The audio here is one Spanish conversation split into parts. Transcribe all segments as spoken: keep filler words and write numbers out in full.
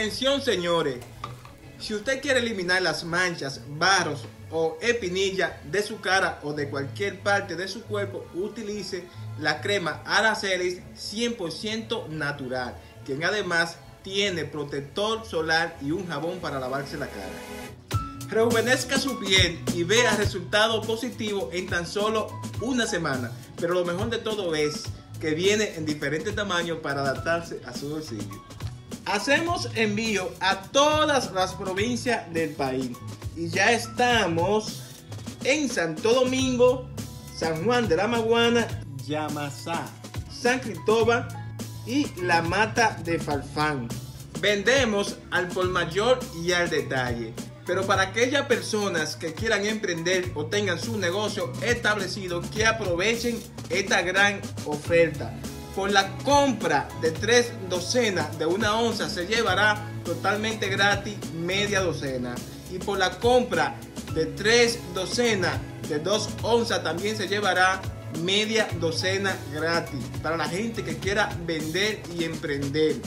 Atención, señores. Si usted quiere eliminar las manchas, barros o espinillas de su cara o de cualquier parte de su cuerpo, utilice la crema Aracelis cien por ciento natural, quien además tiene protector solar y un jabón para lavarse la cara. Rejuvenezca su piel y vea resultados positivos en tan solo una semana. Pero lo mejor de todo es que viene en diferentes tamaños para adaptarse a su bolsillo. Hacemos envío a todas las provincias del país y ya estamos en Santo Domingo, San Juan de la Maguana, Yamasá, San Cristóbal y La Mata de Farfán. Vendemos al por mayor y al detalle. Pero para aquellas personas que quieran emprender o tengan su negocio establecido, que aprovechen esta gran oferta. Por la compra de tres docenas de una onza se llevará totalmente gratis media docena. Y por la compra de tres docenas de dos onzas también se llevará media docena gratis. Para la gente que quiera vender y emprender.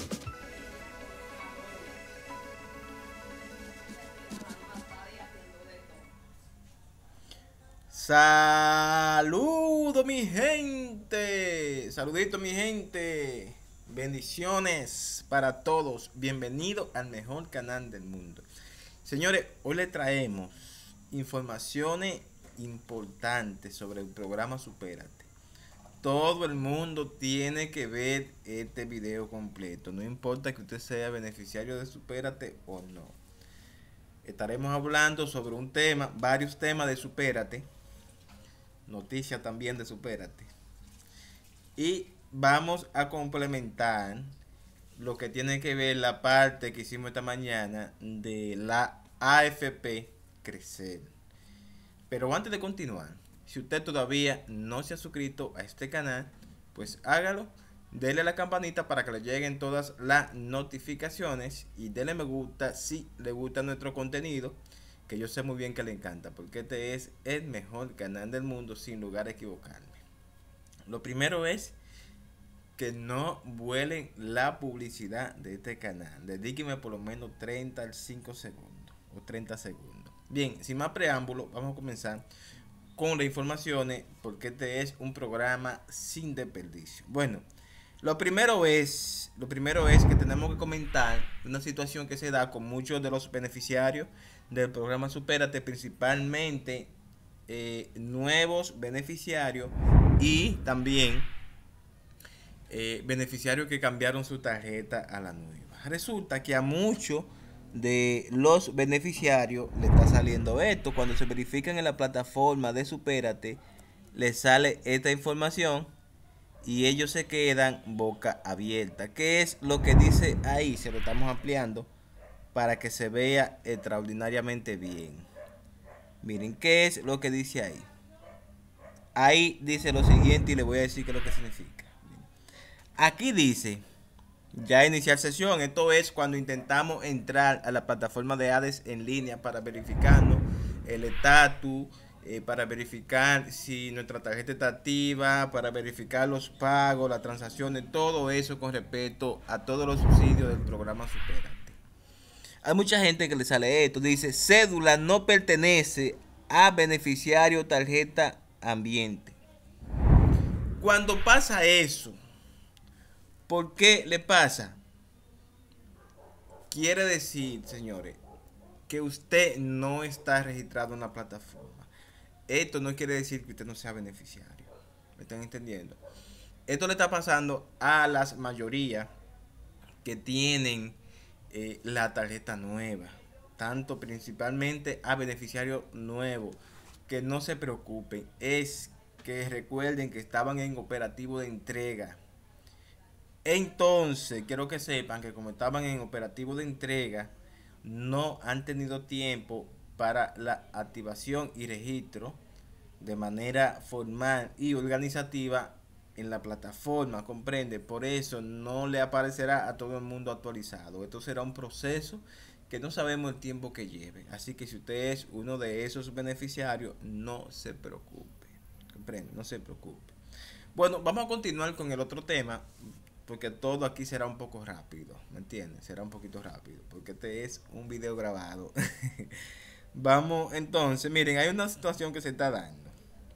Saludos mi gente, saludito mi gente, bendiciones para todos, bienvenido al mejor canal del mundo. Señores, hoy les traemos informaciones importantes sobre el programa Supérate. Todo el mundo tiene que ver este video completo, no importa que usted sea beneficiario de Supérate o no. Estaremos hablando sobre un tema, varios temas de Supérate. Noticias también de Supérate. Y vamos a complementar lo que tiene que ver la parte que hicimos esta mañana de la A F P Crecer. Pero antes de continuar, si usted todavía no se ha suscrito a este canal, pues hágalo. Dele a la campanita para que le lleguen todas las notificaciones y dele me gusta si le gusta nuestro contenido, que yo sé muy bien que le encanta, porque este es el mejor canal del mundo, sin lugar a equivocarme. Lo primero es que no vuelen la publicidad de este canal. Dedíqueme por lo menos treinta a cinco segundos o treinta segundos. Bien, sin más preámbulo, vamos a comenzar con las informaciones, porque este es un programa sin desperdicio. Bueno, lo primero es, lo primero es que tenemos que comentar una situación que se da con muchos de los beneficiarios del programa Supérate, principalmente eh, nuevos beneficiarios y también eh, beneficiarios que cambiaron su tarjeta a la nueva. Resulta que a muchos de los beneficiarios le está saliendo esto. Cuando se verifican en la plataforma de Supérate, les sale esta información y ellos se quedan boca abierta. ¿Qué es lo que dice ahí? Se lo estamos ampliando para que se vea extraordinariamente bien. Miren, ¿qué es lo que dice ahí? Ahí dice lo siguiente y le voy a decir qué es lo que significa. Aquí dice, ya iniciar sesión. Esto es cuando intentamos entrar a la plataforma de ADES en línea para verificarnos el estatus, eh, para verificar si nuestra tarjeta está activa, para verificar los pagos, las transacciones, todo eso con respecto a todos los subsidios del programa Supérate. Hay mucha gente que le sale esto, dice cédula no pertenece a beneficiario tarjeta ambiente. Cuando pasa eso, ¿por qué le pasa? Quiere decir, señores, que usted no está registrado en la plataforma. Esto no quiere decir que usted no sea beneficiario. ¿Me están entendiendo? Esto le está pasando a las mayorías que tienen Eh, la tarjeta nueva, tanto principalmente a beneficiarios nuevos. Que no se preocupen, es que recuerden que estaban en operativo de entrega. Entonces quiero que sepan que como estaban en operativo de entrega, no han tenido tiempo para la activación y registro de manera formal y organizativa en la plataforma, comprende. Por eso no le aparecerá a todo el mundo actualizado. Esto será un proceso que no sabemos el tiempo que lleve. Así que si usted es uno de esos beneficiarios, no se preocupe, comprende, no se preocupe. Bueno, vamos a continuar con el otro tema. porque todo aquí será un poco rápido, ¿me entiendes? Será un poquito rápido, porque este es un video grabado. Vamos entonces, miren, hay una situación que se está dando.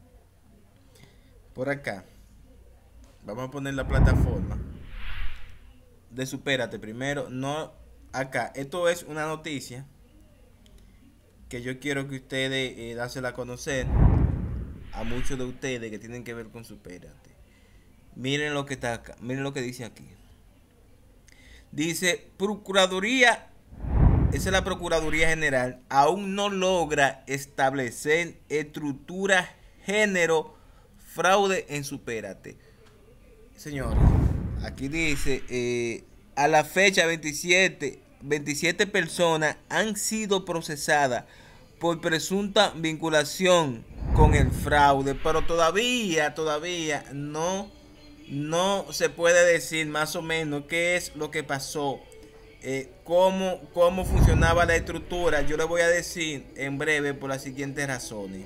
Por acá, vamos a poner la plataforma de Supérate primero, no acá. Esto es una noticia que yo quiero que ustedes eh, dársela a conocer a muchos de ustedes que tienen que ver con Supérate. Miren lo que está acá, miren lo que dice aquí. Dice, Procuraduría, esa es la Procuraduría General, aún no logra establecer estructura, género, fraude en Supérate. Señores, aquí dice, eh, a la fecha veintisiete, veintisiete personas han sido procesadas por presunta vinculación con el fraude, pero todavía, todavía no, no se puede decir más o menos qué es lo que pasó, eh, cómo, cómo funcionaba la estructura. Yo le voy a decir en breve por las siguientes razones.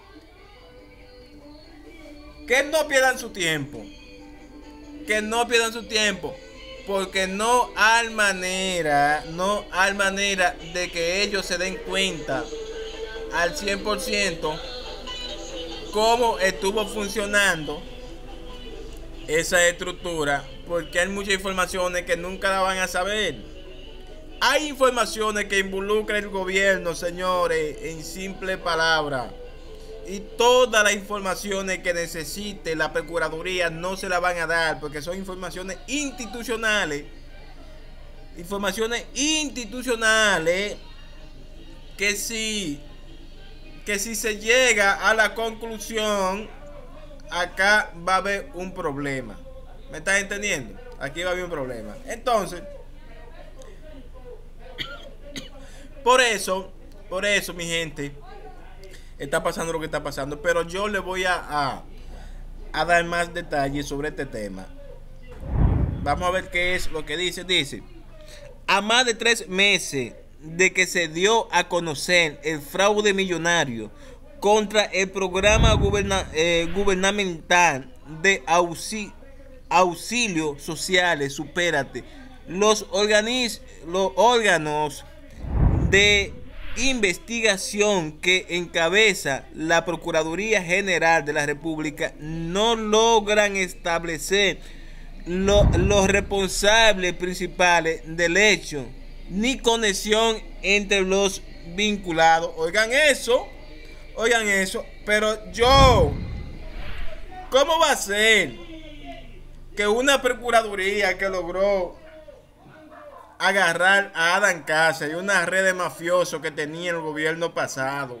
Que no pierdan su tiempo, que no pierdan su tiempo, porque no hay manera, no hay manera de que ellos se den cuenta al cien por ciento cómo estuvo funcionando esa estructura, porque hay muchas informaciones que nunca la van a saber. Hay informaciones que involucran el gobierno, señores, en simple palabra, y todas las informaciones que necesite la Procuraduría no se la van a dar, porque son informaciones institucionales, informaciones institucionales que si que si se llega a la conclusión, acá va a haber un problema. ¿Me estás entendiendo? Aquí va a haber un problema. Entonces, por eso, por eso, mi gente, está pasando lo que está pasando. Pero yo le voy a, a, a dar más detalles sobre este tema. Vamos a ver qué es lo que dice. Dice, a más de tres meses de que se dio a conocer el fraude millonario contra el programa guberna, eh, gubernamental de auxilio, auxilio sociales, Supérate, los, organiz, los órganos de investigación que encabeza la Procuraduría General de la República no logran establecer lo, los responsables principales del hecho ni conexión entre los vinculados. Oigan eso, oigan eso, pero yo, ¿cómo va a ser que una procuraduría que logró agarrar a Adán Casa y una red de mafiosos que tenía el gobierno pasado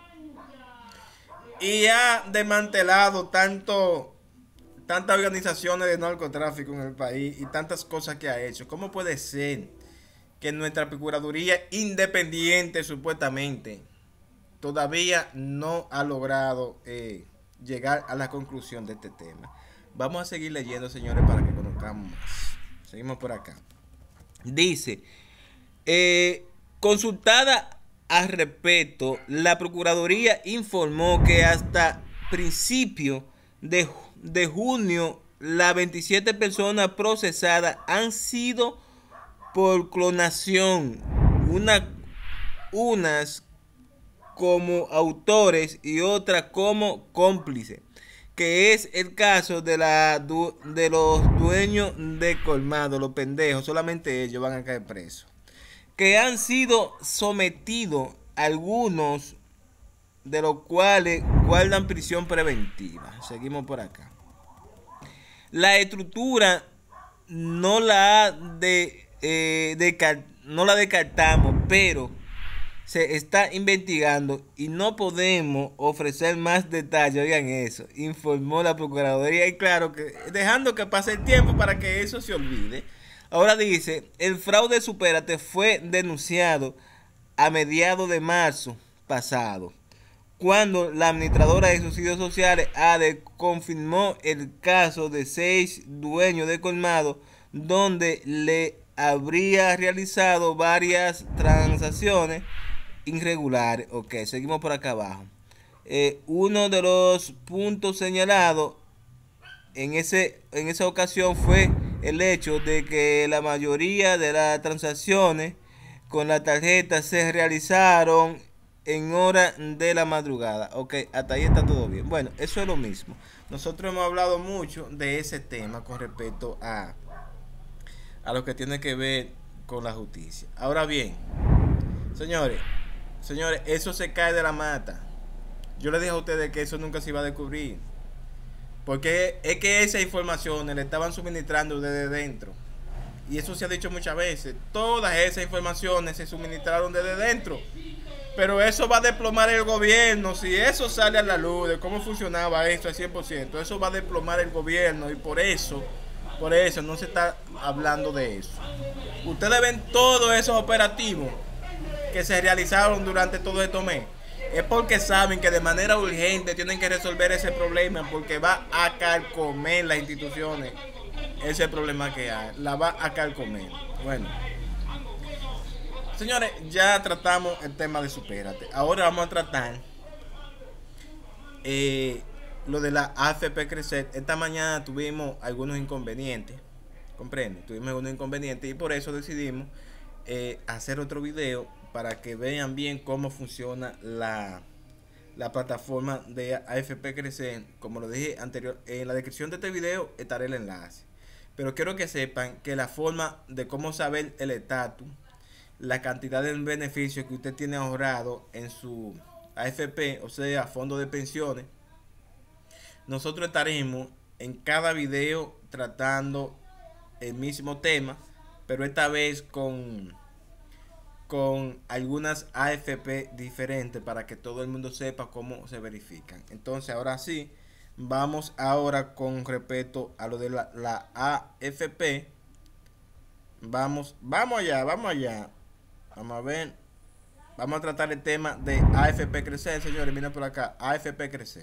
y ha desmantelado tanto tantas organizaciones de narcotráfico en el país y tantas cosas que ha hecho? ¿Cómo puede ser que nuestra Procuraduría independiente supuestamente todavía no ha logrado eh, llegar a la conclusión de este tema? Vamos a seguir leyendo, señores, para que conozcamos más. Seguimos por acá. Dice, eh, consultada al respecto, la Procuraduría informó que hasta principio de, de junio las veintisiete personas procesadas han sido por clonación, una, unas como autores y otras como cómplices, que es el caso de, la, de los dueños de colmado, los pendejos, solamente ellos van a caer presos, que han sido sometidos, algunos de los cuales guardan prisión preventiva. Seguimos por acá. La estructura no la de, eh, de no la descartamos, pero se está investigando y no podemos ofrecer más detalles. Oigan eso, informó la Procuraduría, y claro que dejando que pase el tiempo para que eso se olvide. Ahora dice, el fraude Supérate fue denunciado a mediados de marzo pasado, cuando la administradora de subsidios sociales A D E confirmó el caso de seis dueños de colmado donde le habría realizado varias transacciones irregulares. Ok, seguimos por acá abajo. Eh, uno de los puntos señalados en, ese, en esa ocasión fue el hecho de que la mayoría de las transacciones con la tarjeta se realizaron en hora de la madrugada. Ok, hasta ahí está todo bien. Bueno, eso es lo mismo. Nosotros hemos hablado mucho de ese tema con respecto a, a lo que tiene que ver con la justicia. Ahora bien, señores, señores, eso se cae de la mata. Yo les dije a ustedes que eso nunca se iba a descubrir. Porque es que esas informaciones le estaban suministrando desde dentro. Y eso se ha dicho muchas veces. Todas esas informaciones se suministraron desde dentro. Pero eso va a desplomar el gobierno. Si eso sale a la luz de cómo funcionaba esto al cien por ciento, eso va a desplomar el gobierno. Y por eso, por eso no se está hablando de eso. Ustedes ven todos esos operativos que se realizaron durante todo estos meses. Es porque saben que de manera urgente tienen que resolver ese problema, porque va a carcomer las instituciones. Ese problema que hay, la va a carcomer. Bueno, señores, ya tratamos el tema de Supérate. Ahora vamos a tratar eh, lo de la A F P Crecer. Esta mañana tuvimos algunos inconvenientes, comprende, tuvimos algunos inconvenientes y por eso decidimos eh, hacer otro video para que vean bien cómo funciona la, la plataforma de A F P Crecer. Como lo dije anterior, en la descripción de este video estará el enlace. Pero quiero que sepan que la forma de cómo saber el estatus, la cantidad de beneficios que usted tiene ahorrado en su A F P, o sea, fondo de pensiones, nosotros estaremos en cada video tratando el mismo tema, pero esta vez con con algunas A F P diferentes para que todo el mundo sepa cómo se verifican. Entonces ahora sí, vamos ahora con respecto a lo de la, la A F P. Vamos, vamos allá, vamos allá. Vamos a ver. Vamos a tratar el tema de A F P Crecer, señores. Miren por acá, A F P Crecer.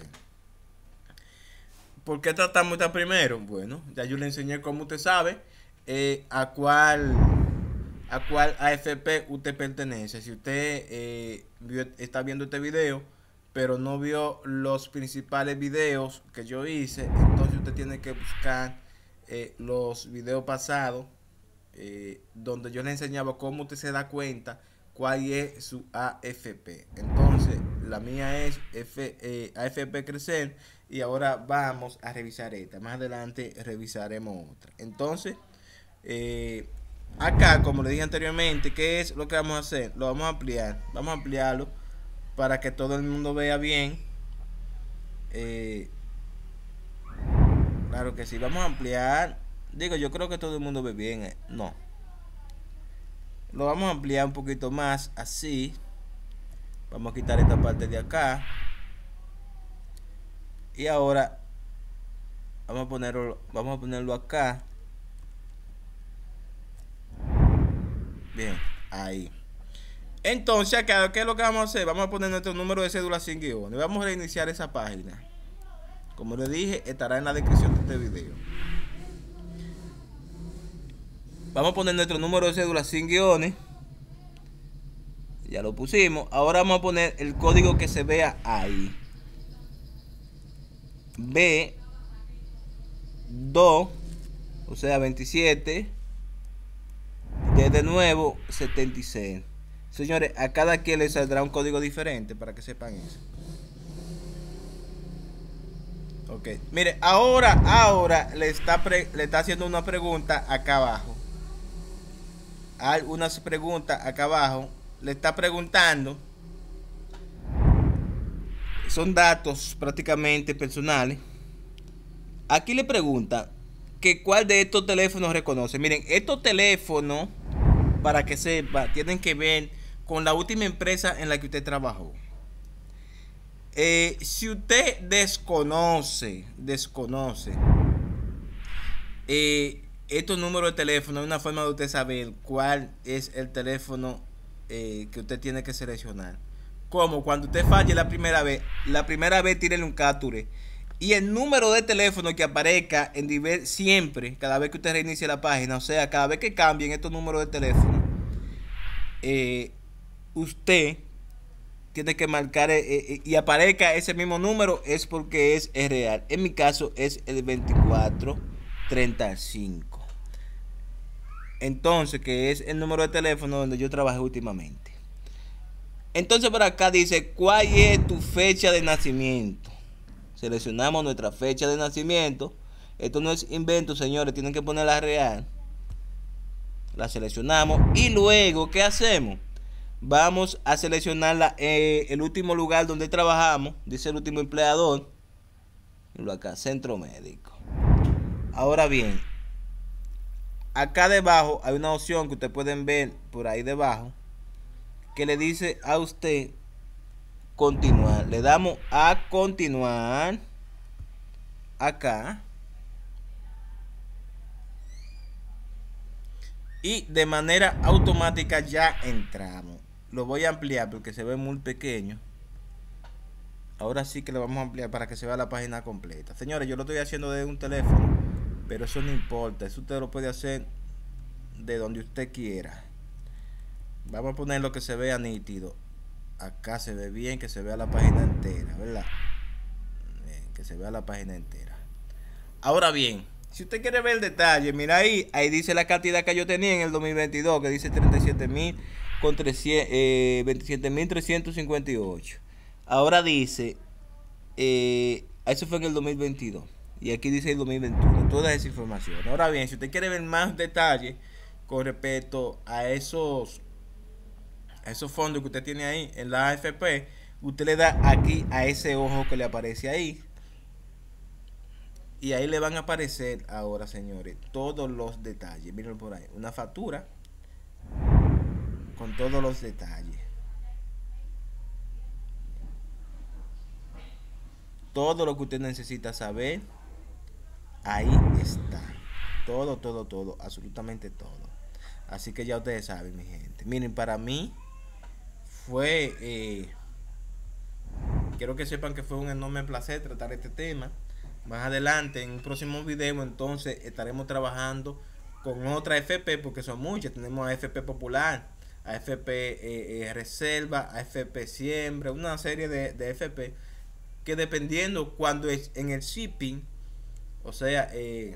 ¿Por qué tratamos esta primero? Bueno, ya yo le enseñé cómo usted sabe eh, a cuál a cuál A F P usted pertenece. Si usted eh, vio, está viendo este video pero no vio los principales videos que yo hice, entonces usted tiene que buscar eh, los videos pasados eh, donde yo le enseñaba cómo usted se da cuenta cuál es su A F P. Entonces la mía es F, eh, A F P Crecer y ahora vamos a revisar esta. Más adelante revisaremos otra. Entonces eh, acá, como le dije anteriormente, ¿qué es lo que vamos a hacer? Lo vamos a ampliar. Vamos a ampliarlo para que todo el mundo vea bien. Eh, claro que sí, vamos a ampliar. Digo, yo creo que todo el mundo ve bien. Eh. No. Lo vamos a ampliar un poquito más, así. Vamos a quitar esta parte de acá. Y ahora vamos a ponerlo, vamos a ponerlo acá. Bien, ahí. Entonces acá, ¿qué es lo que vamos a hacer? Vamos a poner nuestro número de cédula sin guión y vamos a reiniciar esa página. Como les dije, estará en la descripción de este video. Vamos a poner nuestro número de cédula sin guiones. Ya lo pusimos. Ahora vamos a poner el código que se vea ahí. B dos, o sea veintisiete. D de nuevo setenta y seis. Señores, a cada quien le saldrá un código diferente para que sepan eso. Ok, mire, ahora, ahora le está, pre, le está haciendo una pregunta acá abajo. Hay unas preguntas acá abajo. Le está preguntando. Son datos prácticamente personales. Aquí le pregunta que cuál de estos teléfonos reconoce. Miren, estos teléfonos, para que sepa, tienen que ver con la última empresa en la que usted trabajó. Eh, si usted desconoce, desconoce eh, estos números de teléfono, es una forma de usted saber cuál es el teléfono eh, que usted tiene que seleccionar. Como cuando usted falle la primera vez, la primera vez tírele un capture y el número de teléfono que aparezca en nivel siempre, cada vez que usted reinicie la página, o sea, cada vez que cambien estos números de teléfono, eh, usted tiene que marcar eh, eh, y aparezca ese mismo número, es porque es, es real. En mi caso es el veinticuatro treinta y cinco. Entonces, que es el número de teléfono donde yo trabajé últimamente. Entonces por acá dice, ¿cuál es tu fecha de nacimiento? Seleccionamos nuestra fecha de nacimiento. Esto no es invento, señores, tienen que ponerla real. La seleccionamos y luego, ¿qué hacemos? Vamos a seleccionar la, eh, el último lugar donde trabajamos. Dice el último empleador. Y lo acá, centro médico. Ahora bien, acá debajo hay una opción que ustedes pueden ver por ahí debajo, que le dice a usted continuar. Le damos a continuar acá. Y de manera automática ya entramos. Lo voy a ampliar porque se ve muy pequeño. Ahora sí que lo vamos a ampliar para que se vea la página completa. Señores, yo lo estoy haciendo desde un teléfono, pero eso no importa. Eso usted lo puede hacer de donde usted quiera. Vamos a poner lo que se vea nítido. Acá se ve bien, que se vea la página entera, ¿verdad? Bien, que se vea la página entera. Ahora bien, si usted quiere ver el detalle, mira ahí, ahí dice la cantidad que yo tenía en el dos mil veintidós, que dice treinta y siete mil con veintisiete mil trescientos cincuenta y ocho. Ahora dice, eh, eso fue en el dos mil veintidós. Y aquí dice el dos mil veintiuno, toda esa información. Ahora bien, si usted quiere ver más detalles con respecto a esos, a esos fondos que usted tiene ahí en la A F P, usted le da aquí a ese ojo que le aparece ahí. Y ahí le van a aparecer ahora, señores, todos los detalles. Miren por ahí, una factura con todos los detalles. Todo lo que usted necesita saber, ahí está. Todo, todo, todo, absolutamente todo. Así que ya ustedes saben, mi gente. Miren, para mí fue, eh, quiero que sepan que fue un enorme placer tratar este tema. Más adelante, en un próximo video, entonces estaremos trabajando con otra A F P, porque son muchas. Tenemos A F P Popular, A F P eh, eh, Reserva, A F P Siembra, una serie de, de A F P que dependiendo cuando es en el shipping, o sea, eh,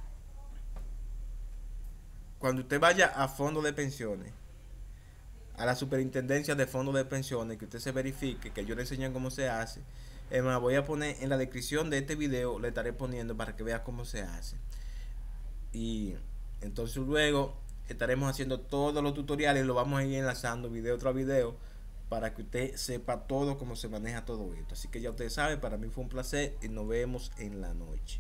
cuando usted vaya a fondo de pensiones, a la superintendencia de fondos de pensiones, que usted se verifique, que yo le enseñe cómo se hace. Es más, voy a poner en la descripción de este video, le estaré poniendo para que vea cómo se hace. Y entonces luego estaremos haciendo todos los tutoriales, lo vamos a ir enlazando video tras video para que usted sepa todo cómo se maneja todo esto. Así que ya usted sabe, para mí fue un placer y nos vemos en la noche.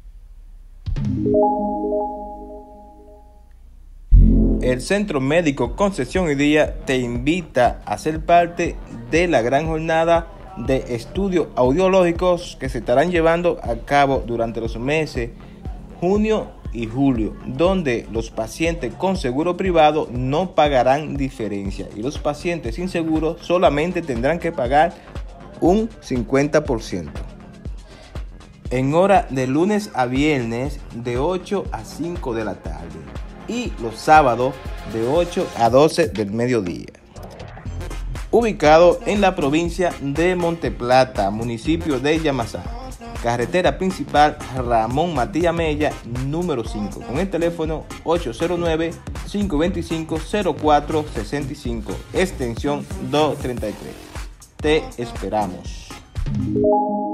El Centro Médico Concepción y Día te invita a ser parte de la gran jornada de estudios audiológicos que se estarán llevando a cabo durante los meses junio y julio, donde los pacientes con seguro privado no pagarán diferencia y los pacientes sin seguro solamente tendrán que pagar un cincuenta por ciento. En hora de lunes a viernes de ocho a cinco de la tarde y los sábados de ocho a doce del mediodía. Ubicado en la provincia de Monteplata, municipio de Yamasá, carretera principal Ramón Matías Mella, número cinco, con el teléfono ocho cero nueve, cinco dos cinco, cero cuatro seis cinco, extensión doscientos treinta y tres. Te esperamos.